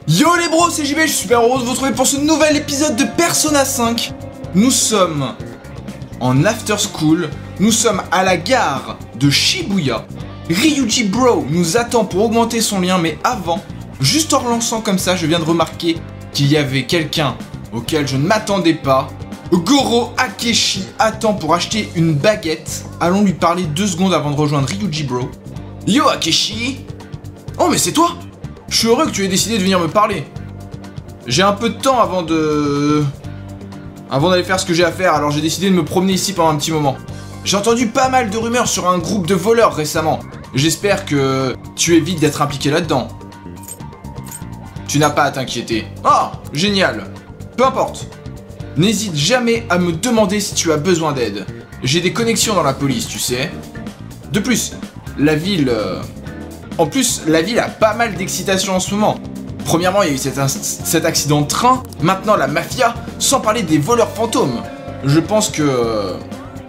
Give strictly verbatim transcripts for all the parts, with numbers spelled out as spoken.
Yo les bros, c'est J B, je suis super heureux de vous retrouver pour ce nouvel épisode de Persona cinq. Nous sommes en after school, nous sommes à la gare de Shibuya. Ryuji Bro nous attend pour augmenter son lien, mais avant, juste en relançant comme ça, je viens de remarquer qu'il y avait quelqu'un auquel je ne m'attendais pas. Goro Akeshi attend pour acheter une baguette. Allons lui parler deux secondes avant de rejoindre Ryuji Bro. Yo Akeshi. Oh mais c'est toi. Je suis heureux que tu aies décidé de venir me parler. J'ai un peu de temps avant de... Avant d'aller faire ce que j'ai à faire, alors j'ai décidé de me promener ici pendant un petit moment. J'ai entendu pas mal de rumeurs sur un groupe de voleurs récemment. J'espère que tu évites d'être impliqué là-dedans. Tu n'as pas à t'inquiéter. Ah, génial. Peu importe. N'hésite jamais à me demander si tu as besoin d'aide. J'ai des connexions dans la police, tu sais. De plus, la ville... Euh... En plus, la ville a pas mal d'excitation en ce moment. Premièrement, il y a eu cet, cet accident de train. Maintenant, la mafia, sans parler des voleurs fantômes. Je pense que... Euh...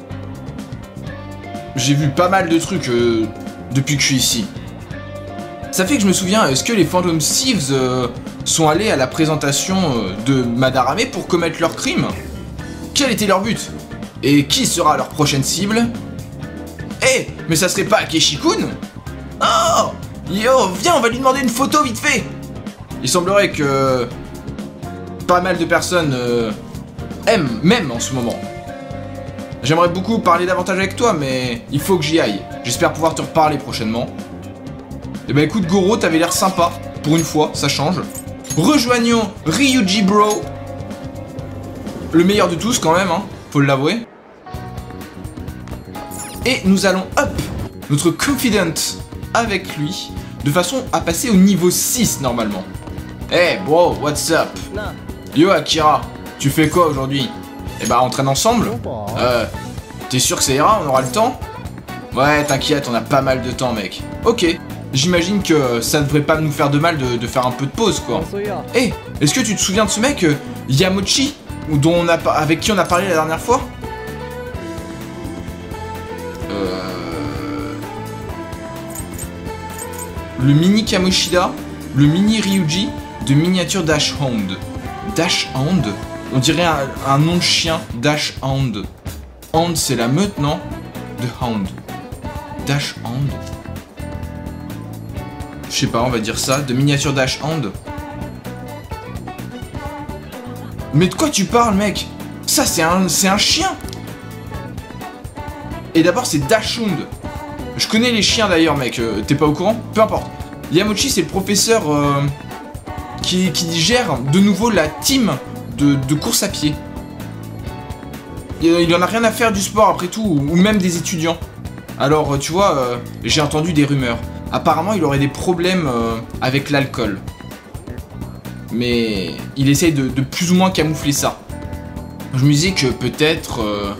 J'ai vu pas mal de trucs euh, depuis que je suis ici. Ça fait que je me souviens, est-ce que les Phantom Thieves euh, sont allés à la présentation euh, de Madarame pour commettre leur crime? Quel était leur but? Et qui sera leur prochaine cible? Eh, hey, mais ça serait pas Akeshi-kun? Oh! Yo, viens, on va lui demander une photo vite fait! Il semblerait que... pas mal de personnes euh, aiment, même en ce moment. J'aimerais beaucoup parler davantage avec toi, mais il faut que j'y aille. J'espère pouvoir te reparler prochainement. Eh ben écoute Goro, t'avais l'air sympa. Pour une fois, ça change. Rejoignons Ryuji Bro. Le meilleur de tous quand même, hein. Faut l'avouer. Et nous allons up notre confident avec lui, de façon à passer au niveau six normalement. Hey bro, what's up? Yo Akira, tu fais quoi aujourd'hui? Eh bah on traîne ensemble. Euh, t'es sûr que ça ira? On aura le temps? Ouais, t'inquiète, on a pas mal de temps mec. Ok, j'imagine que ça ne devrait pas nous faire de mal de, de faire un peu de pause quoi. Eh, hey, est-ce que tu te souviens de ce mec, euh, Yamochi, dont on a, avec qui on a parlé la dernière fois? Euh... Le mini Kamoshida, le mini Ryuji de miniature Dash Hound. Dash Hound? On dirait un, un nom de chien, Dash Hound. Hound c'est la meute, non? De Hound. Dash Hound. Je sais pas, on va dire ça, de miniature Dash Hound. Mais de quoi tu parles mec? Ça c'est un, c'est un chien. Et d'abord c'est Dash Hound. Je connais les chiens d'ailleurs mec, euh, t'es pas au courant? Peu importe. Yamochi c'est le professeur euh, qui, qui gère de nouveau la team de, de course à pied. Il en a rien à faire du sport après tout, ou même des étudiants. Alors tu vois, euh, j'ai entendu des rumeurs. Apparemment il aurait des problèmes euh, avec l'alcool. Mais il essaye de, de plus ou moins camoufler ça. Je me disais que peut-être... Euh,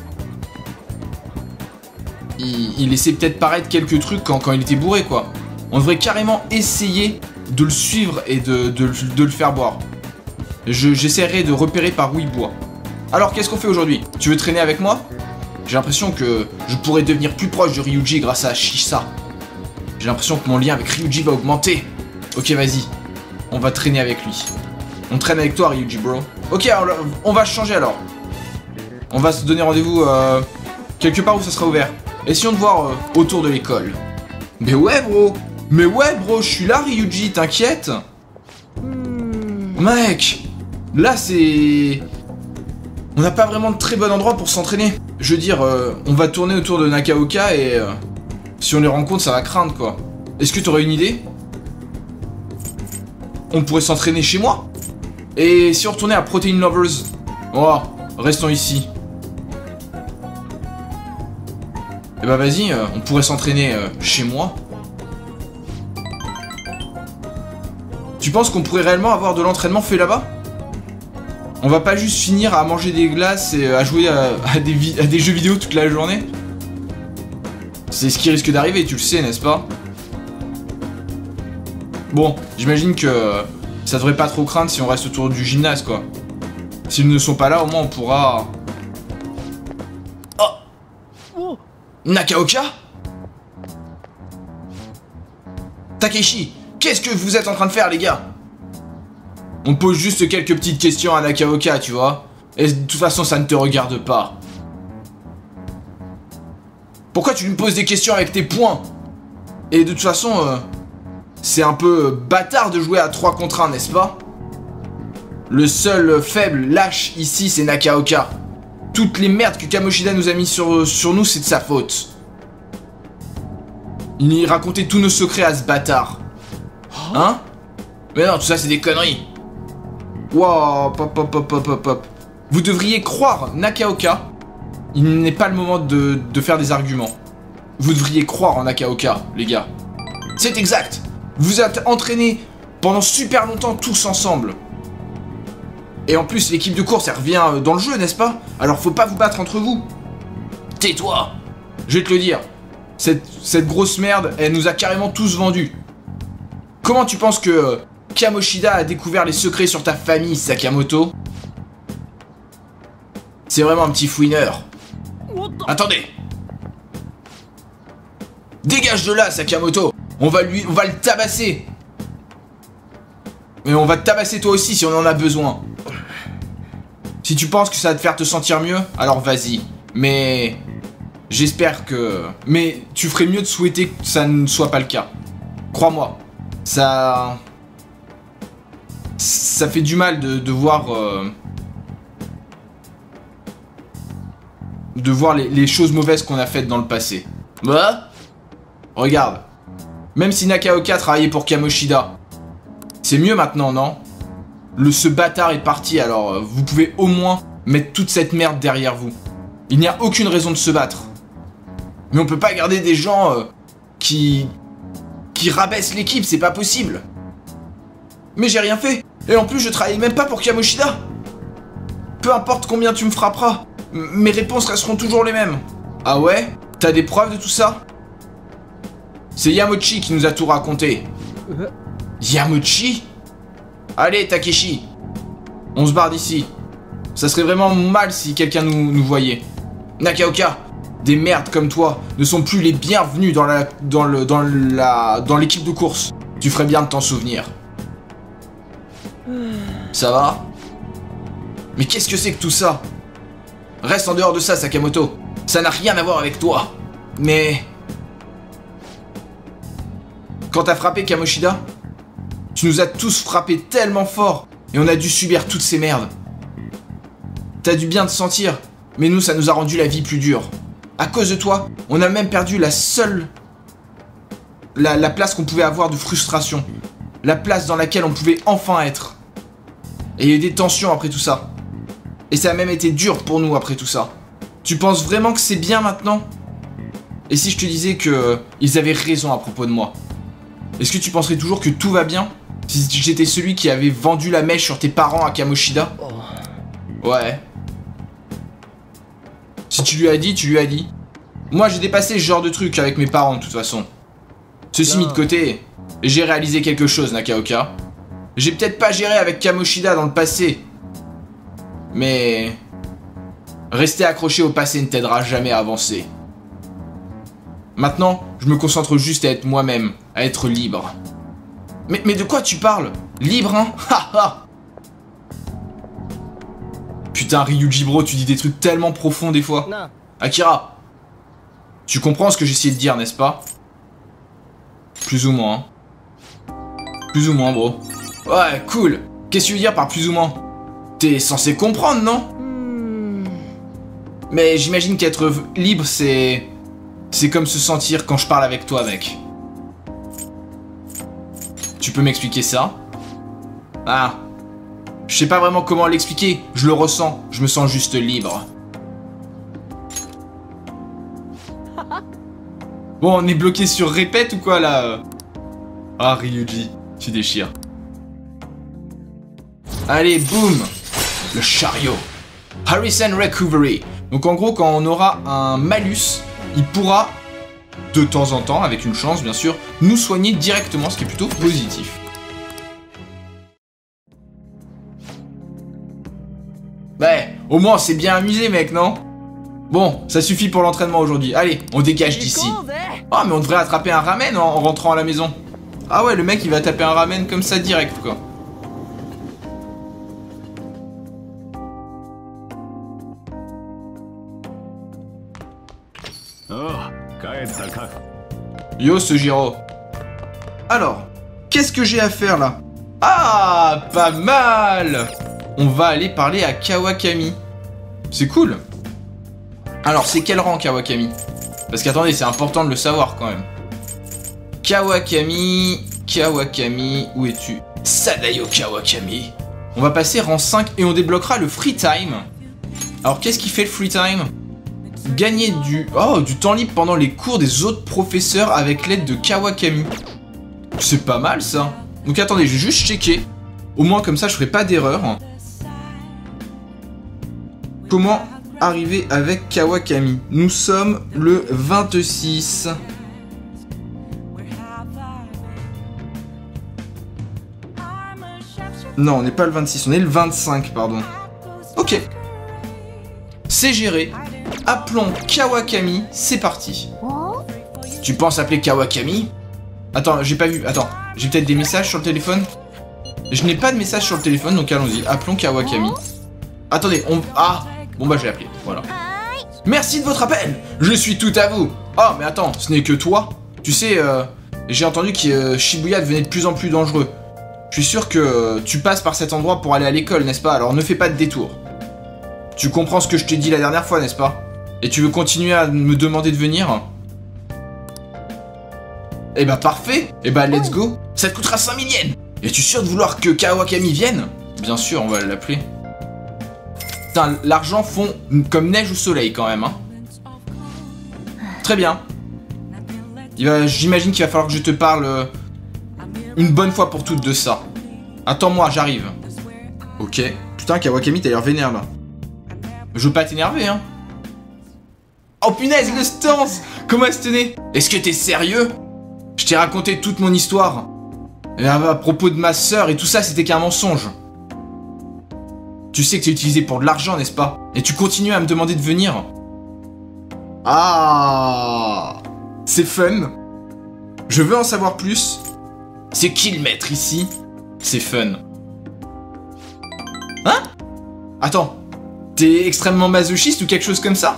il, il laissait peut-être paraître quelques trucs quand, quand il était bourré quoi. On devrait carrément essayer de le suivre et de, de, de le faire boire. J'essaierai de repérer par où il boit. Alors qu'est-ce qu'on fait aujourd'hui? Tu veux traîner avec moi? J'ai l'impression que je pourrais devenir plus proche de Ryuji grâce à Shisa. J'ai l'impression que mon lien avec Ryuji va augmenter. Ok vas-y, on va traîner avec lui. On traîne avec toi Ryuji bro. Ok alors, on va changer alors. On va se donner rendez-vous euh, quelque part où ça sera ouvert. Essayons de voir euh, autour de l'école. Mais ouais bro. Mais ouais bro, je suis là Ryuji, t'inquiète. Mec, là c'est... On n'a pas vraiment de très bon endroit pour s'entraîner. Je veux dire, euh, on va tourner autour de Nakaoka et... Euh, si on les rencontre, ça va craindre quoi. Est-ce que tu aurais une idée? On pourrait s'entraîner chez moi. Et si on retournait à Protein Lovers? Oh, restons ici. Et bah vas-y, euh, on pourrait s'entraîner euh, chez moi. Tu penses qu'on pourrait réellement avoir de l'entraînement fait là-bas? On va pas juste finir à manger des glaces et à jouer à, à, des, à des jeux vidéo toute la journée? C'est ce qui risque d'arriver, tu le sais, n'est-ce pas? Bon, j'imagine que ça devrait pas trop craindre si on reste autour du gymnase, quoi. S'ils ne sont pas là, au moins on pourra... Oh! Nakaoka? Takeshi, qu'est-ce que vous êtes en train de faire, les gars? On pose juste quelques petites questions à Nakaoka, tu vois. Et de toute façon, ça ne te regarde pas. Pourquoi tu lui poses des questions avec tes poings? Et de toute façon, euh, c'est un peu bâtard de jouer à trois contre un, n'est-ce pas? Le seul faible, lâche ici, c'est Nakaoka. Toutes les merdes que Kamoshida nous a mis sur, sur nous, c'est de sa faute. Il racontait tous nos secrets à ce bâtard. Hein? Mais non, tout ça, c'est des conneries. Wow, pop, pop, pop, pop, pop, pop. Vous devriez croire Nakaoka. Il n'est pas le moment de, de faire des arguments. Vous devriez croire en Nakaoka, les gars. C'est exact. Vous êtes entraînés pendant super longtemps tous ensemble. Et en plus, l'équipe de course, elle revient dans le jeu, n'est-ce pas? Alors faut pas vous battre entre vous. Tais-toi. Je vais te le dire. Cette, cette grosse merde, elle nous a carrément tous vendus. Comment tu penses que Kamoshida a découvert les secrets sur ta famille, Sakamoto? C'est vraiment un petit fouineur. Attendez. Dégage de là, Sakamoto. On va lui, on va le tabasser. Mais on va te tabasser toi aussi si on en a besoin. Si tu penses que ça va te faire te sentir mieux, alors vas-y. Mais j'espère que... Mais tu ferais mieux de souhaiter que ça ne soit pas le cas. Crois-moi. Ça... Ça fait du mal de, de voir... Euh... De voir les, les choses mauvaises qu'on a faites dans le passé. Bah, regarde. Même si Nakaoka travaillait pour Kamoshida, c'est mieux maintenant, non? Le, ce bâtard est parti, alors euh, vous pouvez au moins mettre toute cette merde derrière vous. Il n'y a aucune raison de se battre. Mais on peut pas garder des gens euh, qui... qui rabaissent l'équipe, c'est pas possible. Mais j'ai rien fait. Et en plus, je travaille même pas pour Kamoshida. Peu importe combien tu me frapperas, mes réponses resteront toujours les mêmes. Ah ouais? T'as des preuves de tout ça? C'est Yamochi qui nous a tout raconté. Yamochi? Allez, Takeshi. On se barre d'ici. Ça serait vraiment mal si quelqu'un nous, nous voyait. Nakaoka, des merdes comme toi ne sont plus les bienvenus dans la dans le dans la dans l'équipe de course. Tu ferais bien de t'en souvenir. Ça va? Mais qu'est-ce que c'est que tout ça? Reste en dehors de ça, Sakamoto. Ça n'a rien à voir avec toi. Mais... Quand t'as frappé Kamoshida, tu nous as tous frappé tellement fort et on a dû subir toutes ces merdes. T'as dû bien te sentir, mais nous, ça nous a rendu la vie plus dure. À cause de toi, on a même perdu la seule... La, la place qu'on pouvait avoir de frustration. La place dans laquelle on pouvait enfin être. Et il y a eu des tensions après tout ça. Et ça a même été dur pour nous après tout ça. Tu penses vraiment que c'est bien maintenant? Et si je te disais que ils avaient raison à propos de moi? Est-ce que tu penserais toujours que tout va bien si j'étais celui qui avait vendu la mèche sur tes parents à Kamoshida? Ouais. Si tu lui as dit, tu lui as dit. Moi j'ai dépassé ce genre de truc avec mes parents de toute façon. Ceci mis de côté, j'ai réalisé quelque chose, Nakaoka. J'ai peut-être pas géré avec Kamoshida dans le passé. Mais... Rester accroché au passé ne t'aidera jamais à avancer. Maintenant, je me concentre juste à être moi-même, à être libre. Mais, mais de quoi tu parles? Libre, hein? Haha. Putain, Ryuji bro, tu dis des trucs tellement profonds des fois. Non. Akira, tu comprends ce que j'essayais de dire, n'est-ce pas? Plus ou moins. Hein. Plus ou moins, bro. Ouais, cool. Qu'est-ce que tu veux dire par plus ou moins? T'es censé comprendre, non? hmm. Mais j'imagine qu'être libre, c'est... C'est comme se sentir quand je parle avec toi, mec. Tu peux m'expliquer ça? Ah. Je sais pas vraiment comment l'expliquer. Je le ressens. Je me sens juste libre. Bon, on est bloqué sur répète ou quoi, là? Ah, Ryuji. Tu déchires. Allez, boum. Le chariot. Harrison Recovery. Donc en gros, quand on aura un malus, il pourra, de temps en temps, avec une chance bien sûr, nous soigner directement, ce qui est plutôt positif. Ouais, au moins on s'est bien amusé, mec, non? Bon, ça suffit pour l'entraînement aujourd'hui. Allez, on dégage d'ici. Ah, mais on devrait attraper un ramen en rentrant à la maison. Ah ouais, le mec il va taper un ramen comme ça direct, quoi. Yo, Sojiro. Alors, qu'est-ce que j'ai à faire là? Ah, pas mal. On va aller parler à Kawakami. C'est cool. Alors, c'est quel rang, Kawakami? Parce qu'attendez, c'est important de le savoir quand même. Kawakami... Kawakami... Où es-tu? Sadayo Kawakami. On va passer rang cinq et on débloquera le free time. Alors, qu'est-ce qui fait le free time? Gagner du... Oh, du temps libre pendant les cours des autres professeurs avec l'aide de Kawakami. C'est pas mal, ça. Donc, attendez, je vais juste checker. Au moins, comme ça, je ferai pas d'erreur. Comment arriver avec Kawakami? Nous sommes le vingt-six. Non, on n'est pas le vingt-six, on est le vingt-cinq, pardon. Ok. C'est géré. Appelons Kawakami, c'est parti. Tu penses appeler Kawakami? Attends, j'ai pas vu. Attends, j'ai peut-être des messages sur le téléphone? Je n'ai pas de message sur le téléphone, donc allons-y. Appelons Kawakami. Attendez, on... Ah! Bon bah, je vais appeler, voilà. Merci de votre appel! Je suis tout à vous! Oh, mais attends, ce n'est que toi? Tu sais, euh, j'ai entendu que euh, Shibuya devenait de plus en plus dangereux. Je suis sûr que tu passes par cet endroit pour aller à l'école, n'est-ce pas? Alors ne fais pas de détour. Tu comprends ce que je t'ai dit la dernière fois, n'est-ce pas? Et tu veux continuer à me demander de venir? Eh bah parfait. Eh bah let's go. Ça te coûtera cinq mille yens. Es-tu sûr de vouloir que Kawakami vienne? Bien sûr, on va l'appeler. Putain, l'argent fond comme neige au soleil quand même, hein. Très bien. J'imagine qu'il va falloir que je te parle euh, une bonne fois pour toutes de ça. Attends-moi, j'arrive. Ok. Putain, Kawakami, t'as l'air vénère là. Je veux pas t'énerver, hein. Oh punaise, le stance. Comment elle se tenait? Est-ce que t'es sérieux? Je t'ai raconté toute mon histoire. Et à propos de ma sœur et tout ça, c'était qu'un mensonge. Tu sais que t'es utilisé pour de l'argent, n'est-ce pas? Et tu continues à me demander de venir. Ah, c'est fun. Je veux en savoir plus. C'est qui le maître ici? C'est fun. Hein? Attends. T'es extrêmement masochiste ou quelque chose comme ça?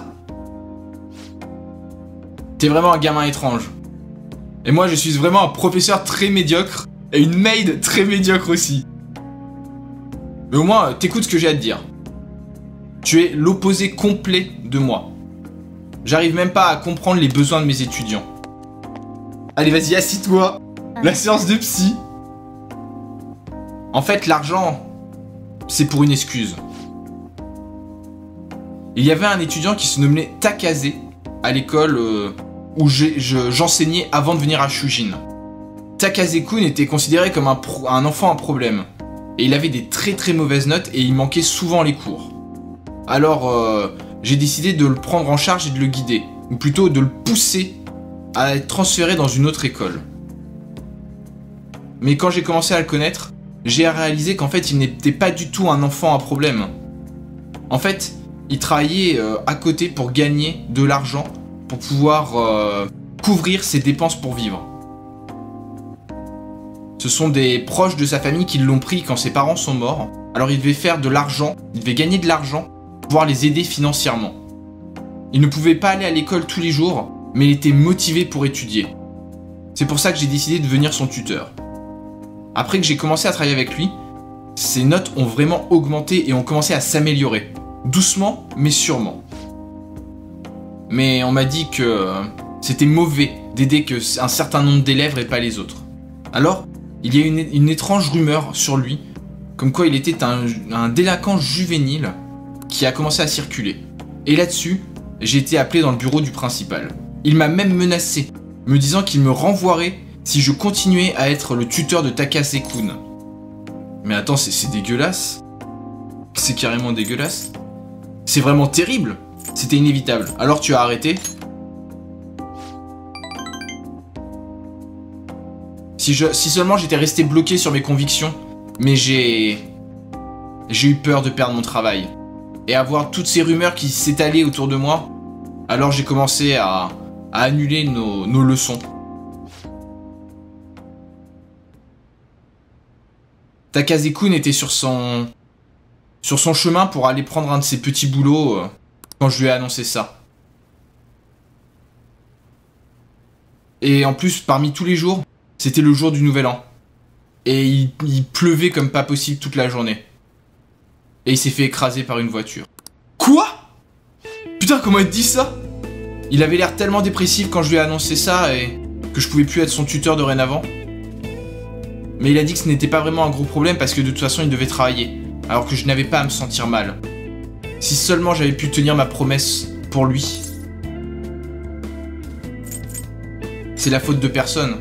T'es vraiment un gamin étrange. Et moi, je suis vraiment un professeur très médiocre. Et une maid très médiocre aussi. Mais au moins, t'écoutes ce que j'ai à te dire. Tu es l'opposé complet de moi. J'arrive même pas à comprendre les besoins de mes étudiants. Allez, vas-y, assis-toi. La séance de psy. En fait, l'argent, c'est pour une excuse. Il y avait un étudiant qui se nommait Takase à l'école euh, où j'enseignais avant de venir à Shujin. Takase-kun était considéré comme un, pro, un enfant à problème. Et il avait des très très mauvaises notes et il manquait souvent les cours. Alors, euh, j'ai décidé de le prendre en charge et de le guider. Ou plutôt de le pousser à être transféré dans une autre école. Mais quand j'ai commencé à le connaître, j'ai réalisé qu'en fait, il n'était pas du tout un enfant à problème. En fait, il travaillait euh, à côté pour gagner de l'argent, pour pouvoir euh, couvrir ses dépenses pour vivre. Ce sont des proches de sa famille qui l'ont pris quand ses parents sont morts. Alors il devait faire de l'argent, il devait gagner de l'argent, pour pouvoir les aider financièrement. Il ne pouvait pas aller à l'école tous les jours, mais il était motivé pour étudier. C'est pour ça que j'ai décidé de devenir son tuteur. Après que j'ai commencé à travailler avec lui, ses notes ont vraiment augmenté et ont commencé à s'améliorer. Doucement, mais sûrement. Mais on m'a dit que c'était mauvais d'aider qu'un certain nombre d'élèves et pas les autres. Alors, il y a une, une étrange rumeur sur lui, comme quoi il était un, un délinquant juvénile qui a commencé à circuler. Et là-dessus, j'ai été appelé dans le bureau du principal. Il m'a même menacé, me disant qu'il me renvoierait si je continuais à être le tuteur de Takase-kun. Mais attends, c'est dégueulasse. C'est carrément dégueulasse. C'est vraiment terrible. C'était inévitable. Alors tu as arrêté? Si, je, si seulement j'étais resté bloqué sur mes convictions, mais j'ai... J'ai eu peur de perdre mon travail. Et avoir toutes ces rumeurs qui s'étalaient autour de moi, alors j'ai commencé à, à annuler nos, nos leçons. Takase-kun était sur son... sur son chemin pour aller prendre un de ses petits boulots euh, quand je lui ai annoncé ça. Et en plus, parmi tous les jours, c'était le jour du Nouvel An. Et il, il pleuvait comme pas possible toute la journée. Et il s'est fait écraser par une voiture. Quoi? Putain, comment il te dit ça? Il avait l'air tellement dépressif quand je lui ai annoncé ça et que je pouvais plus être son tuteur dorénavant. Mais il a dit que ce n'était pas vraiment un gros problème parce que de toute façon il devait travailler. Alors que je n'avais pas à me sentir mal. Si seulement j'avais pu tenir ma promesse pour lui. C'est la faute de personne.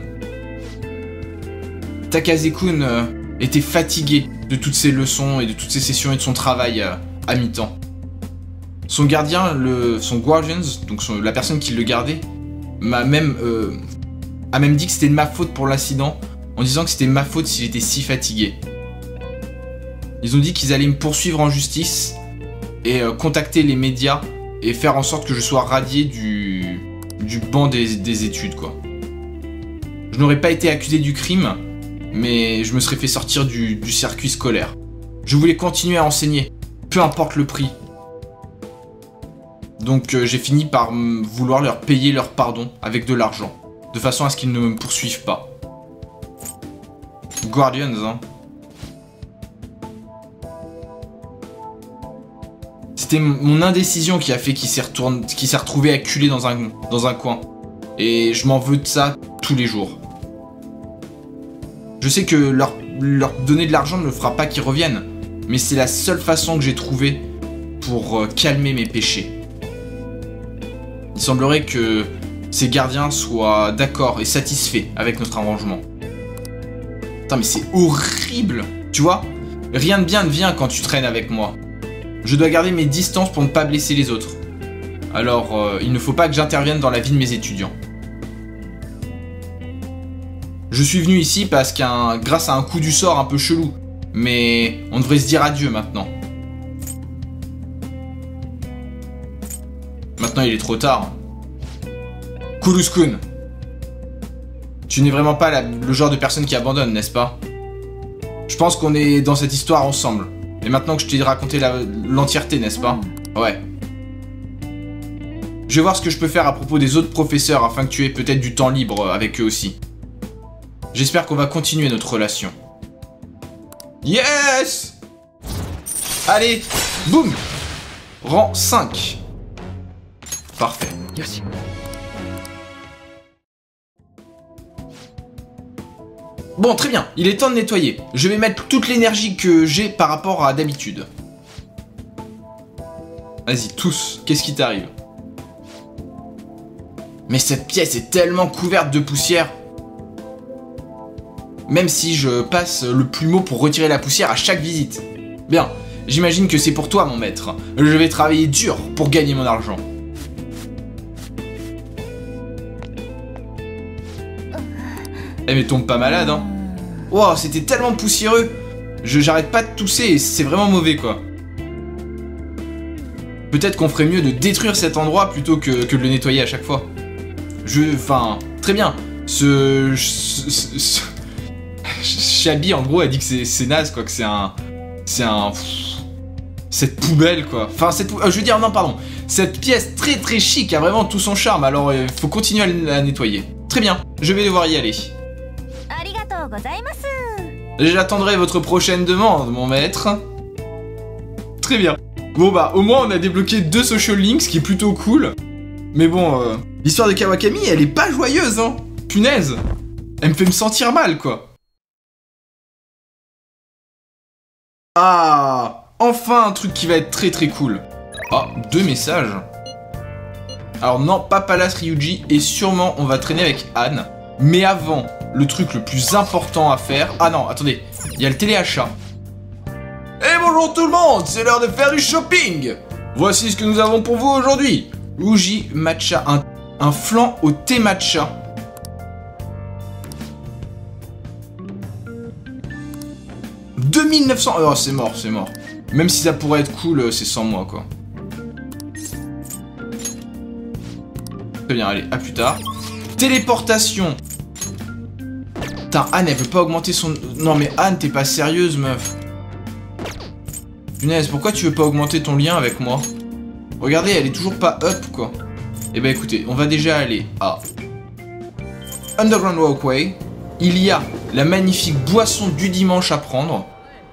Takase-kun euh, était fatigué de toutes ses leçons et de toutes ses sessions et de son travail euh, à mi-temps. Son gardien, le, son guardians, donc son, la personne qui le gardait, m'a même, euh, a même dit que c'était de ma faute pour l'incident, en disant que c'était ma faute s'il était si fatigué. Ils ont dit qu'ils allaient me poursuivre en justice et euh, contacter les médias et faire en sorte que je sois radié du, du banc des, des études, quoi. Je n'aurais pas été accusé du crime, mais je me serais fait sortir du, du circuit scolaire. Je voulais continuer à enseigner, peu importe le prix. Donc euh, j'ai fini par vouloir leur payer leur pardon avec de l'argent, de façon à ce qu'ils ne me poursuivent pas. Guardians, hein. C'était mon indécision qui a fait qu'il s'est retourné, qu'il s'est retrouvé acculé dans un, dans un coin. Et je m'en veux de ça tous les jours. Je sais que leur, leur donner de l'argent ne me fera pas qu'ils reviennent, mais c'est la seule façon que j'ai trouvée pour euh, calmer mes péchés. Il semblerait que ces gardiens soient d'accord et satisfaits avec notre arrangement. Putain, mais c'est horrible! Tu vois, rien de bien ne vient quand tu traînes avec moi. Je dois garder mes distances pour ne pas blesser les autres. Alors, euh, il ne faut pas que j'intervienne dans la vie de mes étudiants. Je suis venu ici parce qu'un, grâce à un coup du sort un peu chelou. Mais on devrait se dire adieu maintenant. Maintenant il est trop tard. Kurus-kun, tu n'es vraiment pas la, le genre de personne qui abandonne, n'est-ce pas? Je pense qu'on est dans cette histoire ensemble. Et maintenant que je t'ai raconté l'entièreté, n'est-ce pas? Ouais. Je vais voir ce que je peux faire à propos des autres professeurs afin que tu aies peut-être du temps libre avec eux aussi. J'espère qu'on va continuer notre relation. Yes! Allez, boum! Rang cinq. Parfait. Merci. Bon, très bien, il est temps de nettoyer. Je vais mettre toute l'énergie que j'ai par rapport à d'habitude. Vas-y, tous, qu'est-ce qui t'arrive? Mais cette pièce est tellement couverte de poussière. Même si je passe le plumeau pour retirer la poussière à chaque visite. Bien, j'imagine que c'est pour toi, mon maître. Je vais travailler dur pour gagner mon argent. Eh mais tombe pas malade, hein. Wow, c'était tellement poussiéreux. Je j'arrête pas de tousser et c'est vraiment mauvais, quoi. Peut-être qu'on ferait mieux de détruire cet endroit plutôt que, que de le nettoyer à chaque fois. Je... Enfin... Très bien. Ce... ce, ce, ce Shabby, en gros, a dit que c'est naze, quoi. Que c'est un... C'est un... Cette poubelle, quoi. Enfin, cette... Euh, je veux dire, non, pardon. Cette pièce très très chic a vraiment tout son charme. Alors, il faut continuer à la nettoyer. Très bien. Je vais devoir y aller. J'attendrai votre prochaine demande, mon maître. Très bien. Bon bah, au moins on a débloqué deux social links, ce qui est plutôt cool. Mais bon, euh, l'histoire de Kawakami, elle est pas joyeuse, hein. Punaise. Elle me fait me sentir mal, quoi. Ah, enfin un truc qui va être très très cool. Ah, deux messages. Alors non, pas Palace Ryuji, et sûrement on va traîner avec Anne. Mais avant, le truc le plus important à faire... Ah non, attendez, il y a le téléachat. Eh bonjour tout le monde, c'est l'heure de faire du shopping. Voici ce que nous avons pour vous aujourd'hui. Uji matcha, un, un flan au thé matcha. deux mille neuf cents... Oh, c'est mort, c'est mort. Même si ça pourrait être cool, c'est sans moi, quoi. Très bien, allez, à plus tard. Téléportation. Putain, Anne, elle veut pas augmenter son... Non, mais Anne, t'es pas sérieuse, meuf. Punaise, pourquoi tu veux pas augmenter ton lien avec moi? Regardez, elle est toujours pas up, quoi. Eh ben, écoutez, on va déjà aller à... Underground Walkway. Il y a la magnifique boisson du dimanche à prendre.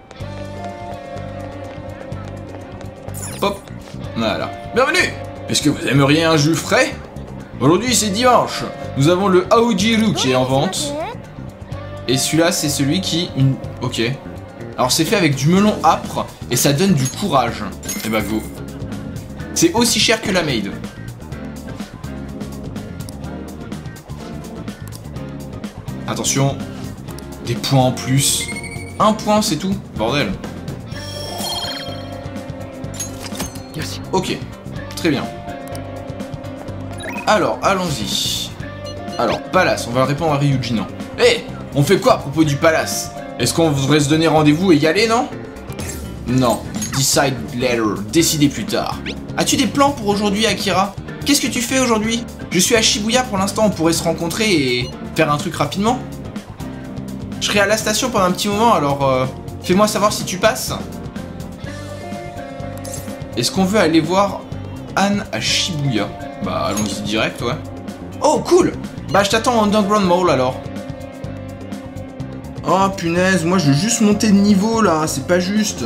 Hop, voilà. Bienvenue. Est-ce que vous aimeriez un jus frais? Aujourd'hui c'est dimanche. Nous avons le Aojiru qui est en vente. Et celui-là c'est celui qui... Une... Ok. Alors c'est fait avec du melon âpre et ça donne du courage. Et bah go. C'est aussi cher que la Maid. Attention. Des points en plus. Un point c'est tout. Bordel. Ok. Très bien. Alors, allons-y. Alors, Palace, on va répondre à Ryuji, non. Hé, hey, on fait quoi à propos du Palace? Est-ce qu'on voudrait se donner rendez-vous et y aller, non? Non. Decide later. Décider plus tard. As-tu des plans pour aujourd'hui, Akira? Qu'est-ce que tu fais aujourd'hui? Je suis à Shibuya pour l'instant, on pourrait se rencontrer et faire un truc rapidement. Je serai à la station pendant un petit moment, alors euh, fais-moi savoir si tu passes. Est-ce qu'on veut aller voir Anne à Shibuya? Bah allons-y direct, ouais. Oh cool. Bah je t'attends en Underground Mall alors. Oh punaise, moi je veux juste monter de niveau là, c'est pas juste.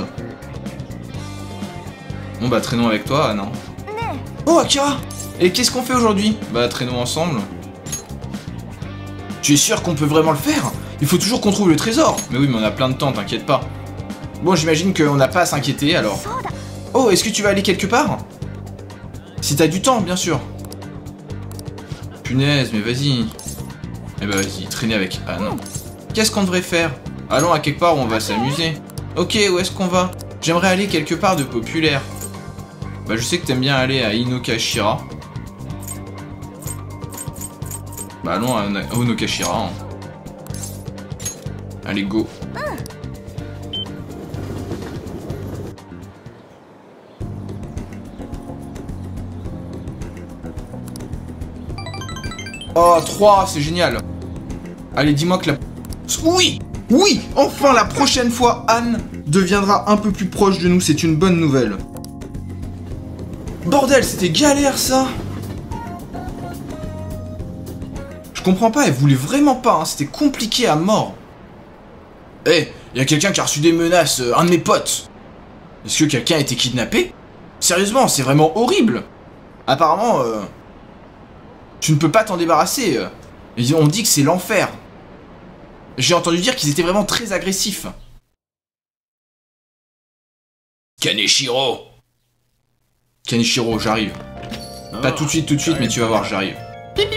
Bon bah traînons avec toi, Anne. Oh Akira. Et qu'est-ce qu'on fait aujourd'hui? Bah traînons ensemble. Tu es sûr qu'on peut vraiment le faire? Il faut toujours qu'on trouve le trésor. Mais oui mais on a plein de temps, t'inquiète pas. Bon j'imagine qu'on n'a pas à s'inquiéter alors. Oh, est-ce que tu vas aller quelque part? Si t'as du temps, bien sûr. Punaise, mais vas-y. Eh bah vas-y, traîner avec Anne. Qu'est-ce qu'on devrait faire? Allons à quelque part où on va s'amuser. Ok, où est-ce qu'on va? J'aimerais aller quelque part de populaire. Bah je sais que t'aimes bien aller à Inokashira. Bah allons à Inokashira. Hein. Allez, go. Oh, trois, c'est génial. Allez, dis-moi que la... Oui! Oui! Enfin, la prochaine fois, Anne deviendra un peu plus proche de nous. C'est une bonne nouvelle. Bordel, c'était galère, ça! Je comprends pas, elle voulait vraiment pas, hein. C'était compliqué à mort. Eh, hey, y a quelqu'un qui a reçu des menaces, euh, un de mes potes. Est-ce que quelqu'un a été kidnappé? Sérieusement, c'est vraiment horrible. Apparemment, euh... tu ne peux pas t'en débarrasser. On dit que c'est l'enfer. J'ai entendu dire qu'ils étaient vraiment très agressifs. Kaneshiro. Kaneshiro, j'arrive. Oh, pas tout de suite, tout de suite, mais tu vas voir, j'arrive. Eh,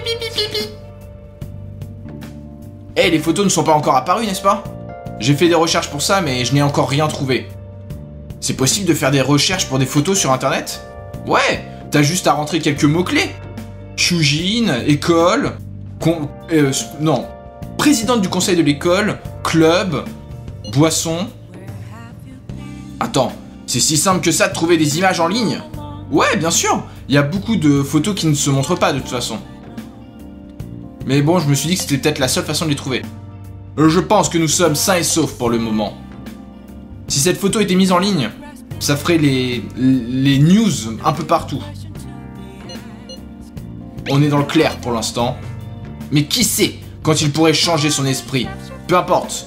hey, les photos ne sont pas encore apparues, n'est-ce pas? J'ai fait des recherches pour ça, mais je n'ai encore rien trouvé. C'est possible de faire des recherches pour des photos sur internet? Ouais, t'as juste à rentrer quelques mots-clés. Chujin, école, con, euh, non, présidente du conseil de l'école, club, boisson. Attends, c'est si simple que ça de trouver des images en ligne? Ouais, bien sûr, il y a beaucoup de photos qui ne se montrent pas de toute façon. Mais bon, je me suis dit que c'était peut-être la seule façon de les trouver. Je pense que nous sommes sains et saufs pour le moment. Si cette photo était mise en ligne, ça ferait les, les news un peu partout. On est dans le clair pour l'instant. Mais qui sait quand il pourrait changer son esprit? Peu importe.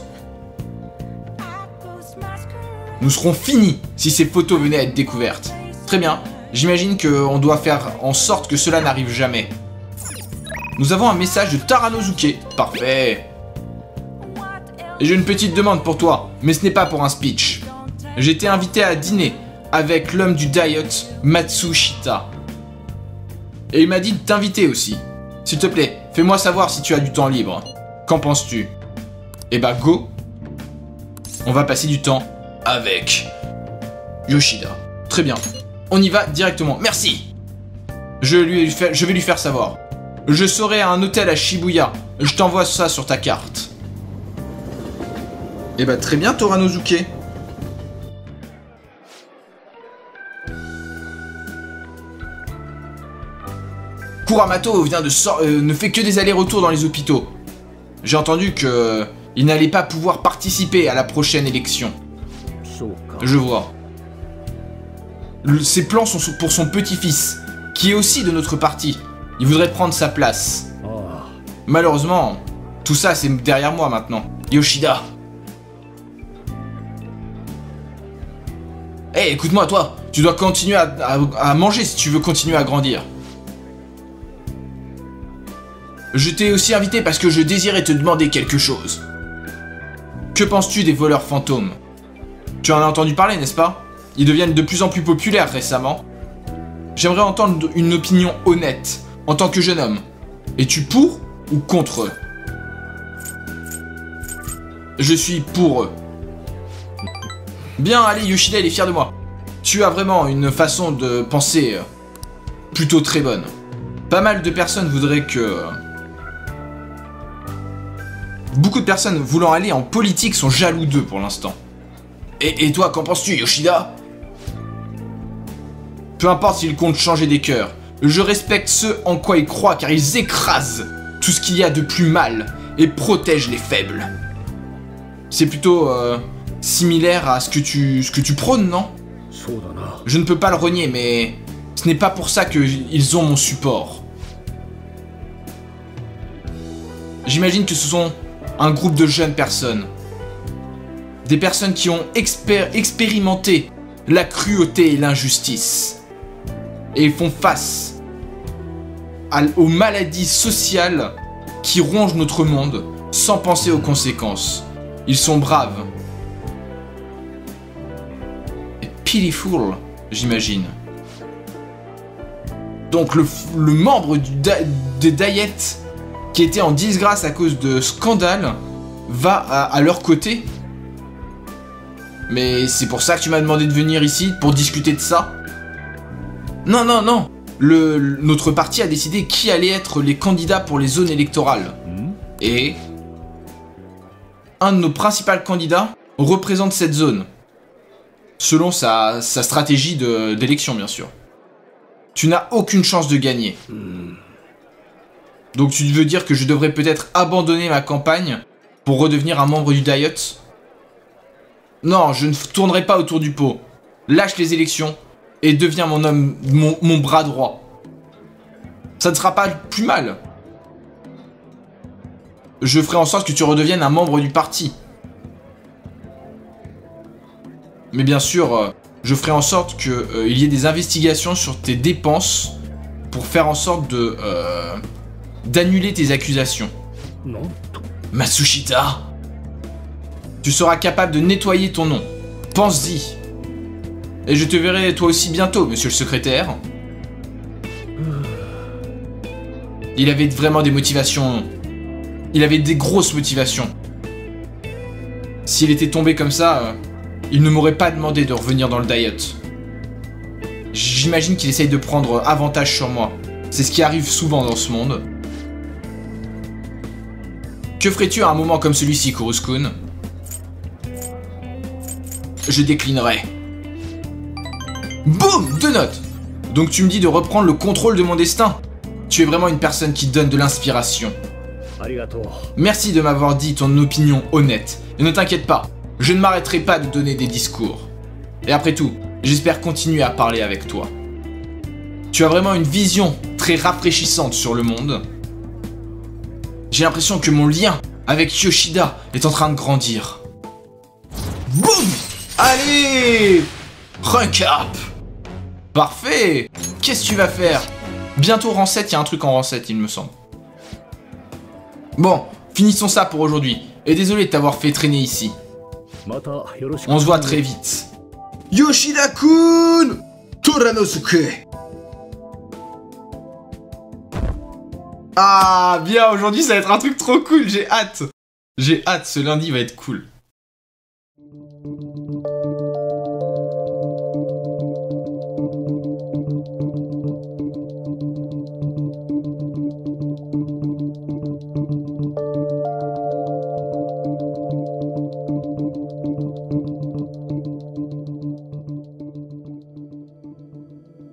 Nous serons finis si ces photos venaient à être découvertes. Très bien. J'imagine qu'on doit faire en sorte que cela n'arrive jamais. Nous avons un message de Taranosuke. Parfait. Et j'ai une petite demande pour toi, mais ce n'est pas pour un speech. J'ai été invité à dîner avec l'homme du Diet, Matsushita. Et il m'a dit de t'inviter aussi. S'il te plaît, fais-moi savoir si tu as du temps libre. Qu'en penses-tu? Eh bah go. On va passer du temps avec Yoshida. Très bien. On y va directement. Merci. Je, lui fais, je vais lui faire savoir. Je serai à un hôtel à Shibuya. Je t'envoie ça sur ta carte. Eh bah très bien, Toranosuke. Kuramato vient de sor euh, ne fait que des allers-retours dans les hôpitaux. J'ai entendu que euh, il n'allait pas pouvoir participer à la prochaine élection. Je vois. Le, ses plans sont pour son petit-fils, qui est aussi de notre parti. Il voudrait prendre sa place. Malheureusement, tout ça c'est derrière moi maintenant. Yoshida. Eh, hey, écoute-moi toi, tu dois continuer à, à, à manger si tu veux continuer à grandir. Je t'ai aussi invité parce que je désirais te demander quelque chose. Que penses-tu des voleurs fantômes? Tu en as entendu parler, n'est-ce pas? Ils deviennent de plus en plus populaires récemment. J'aimerais entendre une opinion honnête, en tant que jeune homme. Es-tu pour ou contre eux? Je suis pour eux. Bien, allez, Yoshida, il est fier de moi. Tu as vraiment une façon de penser euh, plutôt très bonne. Pas mal de personnes voudraient que... Euh, beaucoup de personnes voulant aller en politique sont jaloux d'eux pour l'instant. Et, et toi, qu'en penses-tu, Yoshida? Peu importe s'ils comptent changer des cœurs, je respecte ceux en quoi ils croient car ils écrasent tout ce qu'il y a de plus mal et protègent les faibles. C'est plutôt euh, similaire à ce que tu, ce que tu prônes, non? Je ne peux pas le renier, mais ce n'est pas pour ça qu'ils ont mon support. J'imagine que ce sont un groupe de jeunes personnes. Des personnes qui ont expér expérimenté la cruauté et l'injustice. Et font face à, aux maladies sociales qui rongent notre monde sans penser aux conséquences. Ils sont braves. Et pitiful, j'imagine. Donc le, le membre du da des Diet qui était en disgrâce à cause de scandales va à, à leur côté. Mais c'est pour ça que tu m'as demandé de venir ici, pour discuter de ça? Non, non, non. Le, notre parti a décidé qui allait être les candidats pour les zones électorales. Mmh. Et un de nos principaux candidats représente cette zone. Selon sa, sa stratégie d'élection, bien sûr. Tu n'as aucune chance de gagner. Mmh. Donc tu veux dire que je devrais peut-être abandonner ma campagne pour redevenir un membre du Diet? Non, je ne tournerai pas autour du pot. Lâche les élections et deviens mon homme, mon, mon bras droit. Ça ne sera pas plus mal. Je ferai en sorte que tu redeviennes un membre du parti. Mais bien sûr, euh, je ferai en sorte qu'il euh, y ait des investigations sur tes dépenses pour faire en sorte de euh, d'annuler tes accusations. Non. Matsushita, tu seras capable de nettoyer ton nom. Pense-y. Et je te verrai toi aussi bientôt, monsieur le secrétaire. Il avait vraiment des motivations. Il avait des grosses motivations. S'il était tombé comme ça, euh, il ne m'aurait pas demandé de revenir dans le Diet. J'imagine qu'il essaye de prendre avantage sur moi. C'est ce qui arrive souvent dans ce monde. Que ferais-tu à un moment comme celui-ci, Kuruskun? Je déclinerai. Boum! Deux notes! Donc tu me dis de reprendre le contrôle de mon destin. Tu es vraiment une personne qui donne de l'inspiration. Merci de m'avoir dit ton opinion honnête. Et ne t'inquiète pas, je ne m'arrêterai pas de donner des discours. Et après tout, j'espère continuer à parler avec toi. Tu as vraiment une vision très rafraîchissante sur le monde. J'ai l'impression que mon lien avec Yoshida est en train de grandir. Boum! Allez! Rank up! Parfait! Qu'est-ce que tu vas faire? Bientôt rang sept, il y a un truc en rang sept, il me semble. Bon, finissons ça pour aujourd'hui. Et désolé de t'avoir fait traîner ici. On se voit très vite. Yoshida-kun! Toranosuke! Ah, bien, aujourd'hui ça va être un truc trop cool, j'ai hâte. J'ai hâte, ce lundi va être cool.